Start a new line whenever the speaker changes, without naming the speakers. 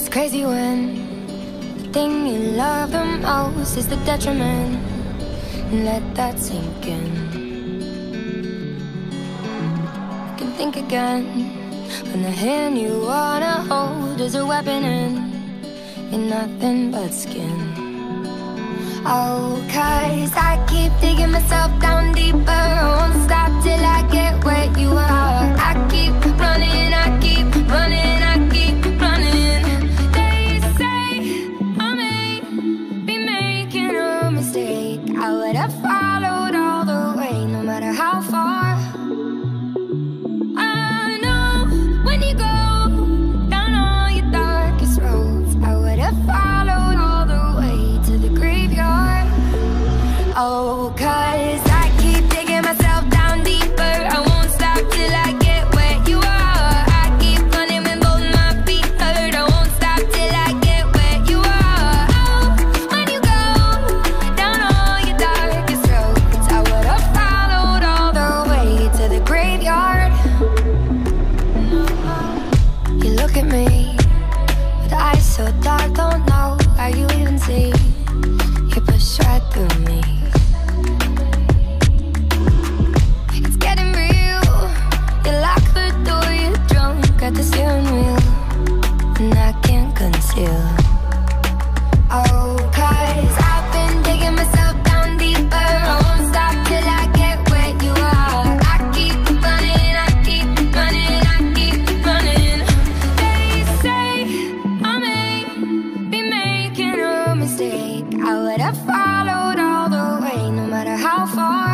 crazy when the thing you love the most is the detriment. Let that sink in. You can think again when the hand you wanna hold is a weapon and you're nothing but skin. Oh, 'cause I keep digging myself down deeper. I won't stop till I get where you are. I keep running, I keep running, I keep running. They say I may be making a mistake. I would have followed all the way, no matter how far. I know when you go down all your darkest roads, I would have followed all the way to the graveyard. Oh, 'cause I keep digging myself down deeper. I won't stop till I get where you are. I keep running when both my feet hurt. I won't stop till I get where you are. Oh, when you go down all your darkest roads, I would have followed all the way to the graveyard. You look at me with eyes so dark, don't know how you even see. You push right through me. It's getting real. You lock the door, you're drunk at the steering wheel, and I can't conceal. Oh, 'cause I've been digging myself down deeper. I won't stop till I get where you are. I keep running, I keep running, I keep running. They say I may be making a mistake. I would have followed all the way, no matter how far.